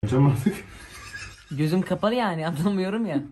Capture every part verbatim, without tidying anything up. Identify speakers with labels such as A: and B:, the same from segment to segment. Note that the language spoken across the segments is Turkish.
A: Hocam artık.
B: Gözüm kapalı yani anlamıyorum ya.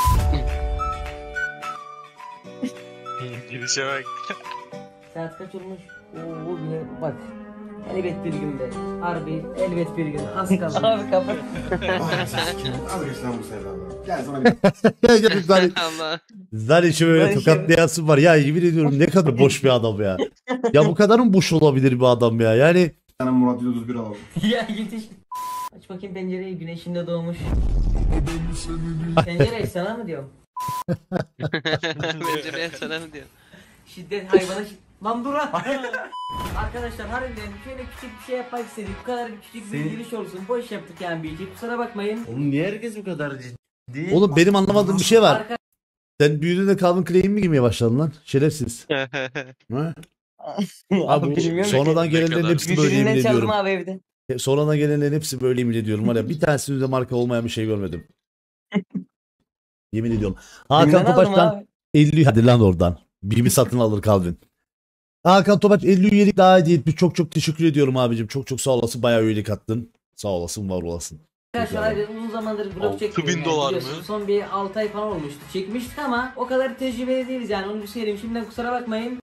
C: Girişe bak.
B: Saat kaç olmuş? Oo bir bak. Elbet bir gün be. Harbi elbet bir gün. Az kaldı. Abi kapat.
A: Al geç lan bu sevdadan. Gel sana bir.
D: Gel gel Zari.
C: Allah.
D: Zari işi böyle
B: Zari işi-
D: tokatlayasın var. Ya yemin ediyorum ne kadar boş bir adam ya. Ya bu kadar mı boş olabilir bir adam ya? Yani
A: Sana Murat yüz otuz bir alalım.
B: Ya yetiş. Aç bakayım pencereyi, güneşinde doğmuş. Pencere sana mı diyorum?
C: Pencereye sana mı diyor?
B: Şiddet hayvana şiddet. Lan dur lan. Arkadaşlar harbiden şöyle küçük bir şey yapmak istedik. Bu kadar bir küçük bir
A: Senin-
B: giriş olsun. Boş yaptık yani bir iki. Kusura bakmayın.
E: Oğlum niye herkes bu kadar ciddi?
D: oğlum benim anlamadığım bir şey var.
B: Arka-
D: Sen büyüdüğünde Calvin Klein mi giymeye başladın lan? Şerefsiz. Ha? Abi bu
B: bilmiyorum
D: sonradan
C: Ne
D: gelenlerin
C: kadar-
D: hepsi böyle yemin
B: Birbirinden çaldım
D: ediyorum.
B: abi evde.
D: E, Sonradan gelenlerin hepsi böyle yemin ediyorum. Var ya bir tanesinde marka olmayan bir şey görmedim. Yemin ediyorum. Hakan
B: Kimden aldım
D: Topaç'tan
B: abi?
D: elli hadi lan oradan. Bimi satın alır Calvin. Hakan Topaç elli üyelik daha hediye etmiş. Çok çok teşekkür ediyorum abicim. Çok çok sağ olasın. Bayağı üyelik attın. Sağ olasın, var olasın.
B: Arkadaşlar harbiden uzun zamandır vlog
C: Altı
B: çekmiyorum.
C: bin
B: yani,
C: dolar
B: biliyorsun.
C: mı?
B: Son bir altı ay falan olmuştu. Çekmiştik ama o kadar tecrübeli değiliz yani onu bir söyleyeyim. Şimdiden kusura bakmayın.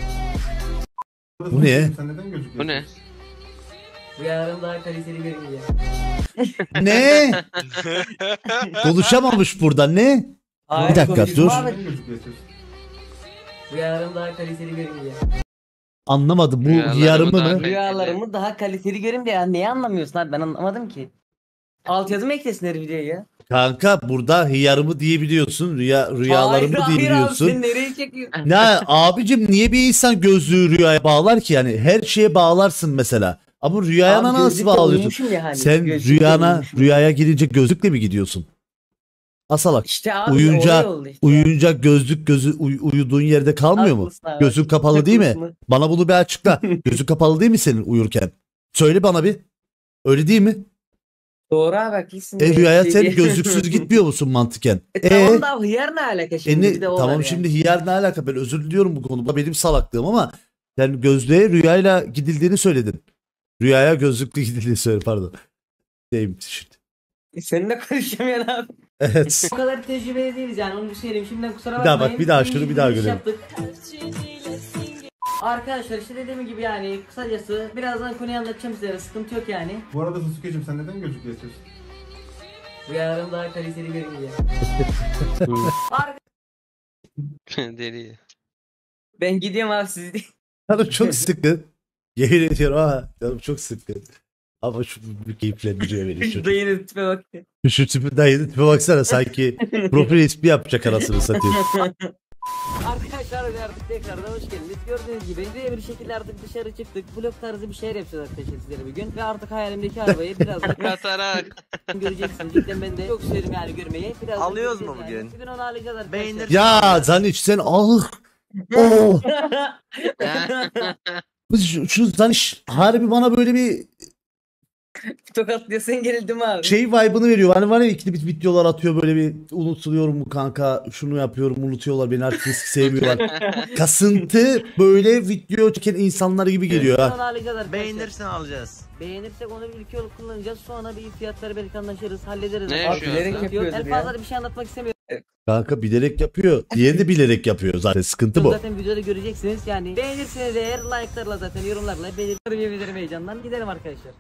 D: Bu ne?
A: Sen neden gözüküyorsun?
C: Bu ne?
B: Bu yarın daha kaliteli görünüyor.
D: Ne? Konuşamamış burada ne? Bir dakika,
B: konuşma
D: dur.
B: abi.
A: Neden gözüküyorsun?
B: Bu yarın daha kaliteli görünüyor.
D: Anlamadım bu
C: Rüyalarımı
D: yarımı
C: daha-
D: mı?
B: Rüyalarımı daha kaliteli görün diye ya neyi anlamıyorsun abi ben anlamadım ki. Alt yazı mı eklesinler videoya ya?
D: Kanka burada hıyarımı diyebiliyorsun. Rüya, rüyalarımı
B: Hayır, hayır
D: diyebiliyorsun.
B: abi sen nereye çekiyorsun?
D: Ne abicim niye bir insan gözlüğü rüyaya bağlar ki yani her şeye bağlarsın mesela. Ama rüyana
B: Abi
D: nasıl
B: gözlükle
D: bağlıyorsun?
B: uyumuşum ya hani,
D: Sen
B: gözlükle
D: rüyana
B: uyumuşum.
D: rüyaya girince gözlükle mi gidiyorsun? Asalak.
B: İşte abi
D: Uyuyunca
B: olay oldu işte.
D: uyuyunca gözlük gözü uy- uyuduğun yerde kalmıyor mu?
B: Haklısın abi.
D: Gözün kapalı değil mi?
B: Haklısın.
D: Bana bunu bir açıkla. Gözün kapalı değil mi senin uyurken? Söyle bana bir. Öyle değil mi?
B: Doğru abi haklısın.
D: E
B: ya.
D: rüyaya
B: Şey
D: sen
B: diye-
D: gözlüksüz gitmiyor musun mantıken?
B: E,
D: E,
B: tamam da hıyar ne alaka
D: e
B: şimdi
D: ne-
B: bir de o var
D: tamam
B: yani.
D: şimdi hiyar ne alaka, ben özür diliyorum bu konuda, benim salaklığım ama sen gözlüğe rüyayla gidildiğini söyledin. Rüyaya gözlükle gidildiğini söyle pardon. Neymiş şimdi.
B: E, seninle konuşamıyorum abi.
D: Evet.
B: O kadar tecrübeli değiliz yani onu bir söyleyeyim şimdiden kusura
D: Bir daha
B: bakmayın.
D: bak, bir daha
B: İyi
D: şunu bir
B: bir
D: daha
B: giriş
D: görelim.
B: yaptık. Arkadaşlar işte dediğim gibi yani kısacası birazdan konuyu anlatacağım size sıkıntı yok yani.
A: Bu arada Sasuke'cim sen neden gözüküyorsun?
B: Bu yarın daha kaliteli görünüyor. Arka-
C: Deli.
B: ben gidiyorum abi siz.
D: Canım çok sıkkın. Yemin ediyorum ha. Canım çok sıkkın. Ama şu bir keyiflendiriyor beni. Şu,
B: Dayının tipe bak.
D: şu tipi dayının tipe baksana, sanki profil ismi yapacak anasını satayım.
B: Arkadaşlar artık tekrardan hoş geldiniz. Gördüğünüz gibi diye bir şekilde artık dışarı çıktık. Vlog tarzı bir şeyler yapacağız arkadaşlar sizlere bir gün. Ve artık hayalimdeki arabayı birazdan
C: Katarak.
B: göreceksiniz. Cidden ben de çok isterim yani görmeyi. Birazdan
E: Alıyoruz mu
B: göreceğiz yani.
E: bugün?
B: Bugün onu alacağız arkadaşlar.
E: Beğenir-
D: Ya Zaniç sen ah. Oh. Şu, şu Zaniç harbi bana böyle bir
B: Tokatlıyorsan gerildim abi.
D: şey vibe'ını veriyor. Hani var ya ikili bir videolar atıyor böyle bir, unutuluyorum mu kanka, şunu yapıyorum, unutuyorlar beni artık, eski sevmiyorlar. Kasıntı böyle video çeken insanlar gibi geliyor
B: Onu
D: ha.
B: alacağız arkadaşlar.
E: Beğenirsen alacağız.
B: Beğenirsek onu bir iki yol kullanacağız. Sonra bir fiyatları belki anlaşırız, hallederiz.
C: Ne
B: Abi,
C: yaşıyor
B: bilerek
C: aslında?
B: yapıyoruz El fazla bir şey anlatmak istemiyorum.
D: Kanka bilerek yapıyor. Diğeri de bilerek yapıyor zaten, sıkıntı bu.
B: Zaten videoda göreceksiniz yani. Beğenirseniz eğer like'larla zaten yorumlarla beğenirim, yemin ederim heyecandan gidelim arkadaşlar.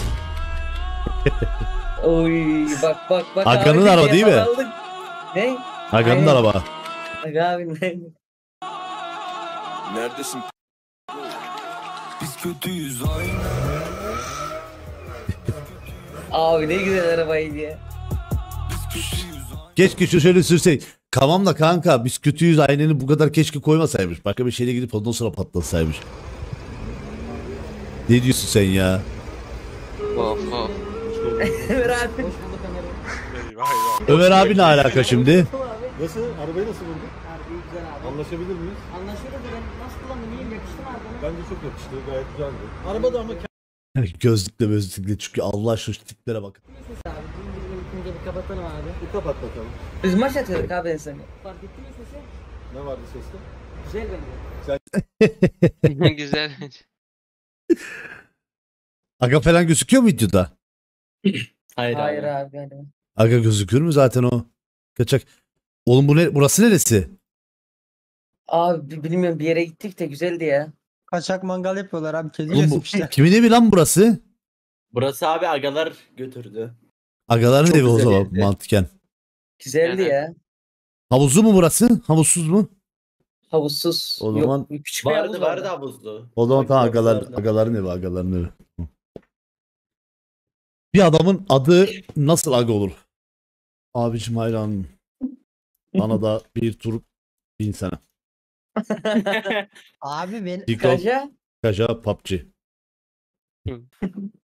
B: Oy bak bak bak.
D: Hakan'ın
B: abi,
D: araba değil mi?
B: yakaladık. Ne?
D: Hakan'ın
B: Aynen.
D: araba.
B: Bak abi ne?
F: Neredesin? Biz kötüyüz aynı.
B: Abi ne güzel arabaydı ya.
F: Biz kötüyüz aynı.
D: Keşke şu şöyle sürsek. Tamam da kanka biz kötüyüz aynını bu kadar keşke koymasaymış. Başka bir şeyle gidip ondan sonra patlatsaymış. Ne diyorsun sen ya?
C: Of of.
B: Ömer abi.
C: Eyvah eyvah.
D: Ömer abi ne alaka şimdi?
A: Nasıl? Arabayı nasıl buldun?
B: Harbi güzel abi.
A: Anlaşabilir miyiz?
B: Anlaşıldı ben nasıl kullandım iyiyim yakıştı mı abi?
A: Bence çok yakıştı. Gayet güzeldi. Araba da ama
D: Gözlükle gözlükle, çünkü Allah aşkına şu tiplere bak.
B: Ses abi bizim bitince bir kapatalım abi.
A: bir kapat bakalım.
B: Biz maç atıyorduk abi en son. Fark etti mi sesi?
A: Ne vardı seste?
B: Güzel bence.
C: Güzel.
D: Aga falan gözüküyor mu videoda?
G: Hayır,
B: Hayır
G: abi.
B: abi. Yani.
D: Aga gözükür mü zaten o? Kaçak. Oğlum bu ne? Burası neresi?
B: Abi bi- bilmiyorum bir yere gittik de güzeldi ya.
H: Kaçak mangal yapıyorlar abi. Kedi
D: Oğlum bu,
H: kesmişler.
D: kimin evi lan burası?
G: Burası abi agalar götürdü.
D: Agaların
G: Çok
D: evi o
G: güzel
D: zaman
G: evdi.
D: mantıken.
B: Güzeldi
C: Yani.
B: ya.
D: Havuzlu mu burası? Havuzsuz mu?
B: Havuzsuz.
D: O zaman-
B: Yok, küçük bir havuz
G: Vardı
B: vardı.
G: vardı havuzlu.
D: O zaman
G: Bak,
D: tamam
G: havuz
D: agalar,
G: vardı.
D: agaların evi, agaların evi. Bir adamın adı nasıl aga olur? Abicim hayranım. Bana da bir tur binsene.
H: Abi ben
D: Dikkat
B: Kaja.
D: Kaja P U B G.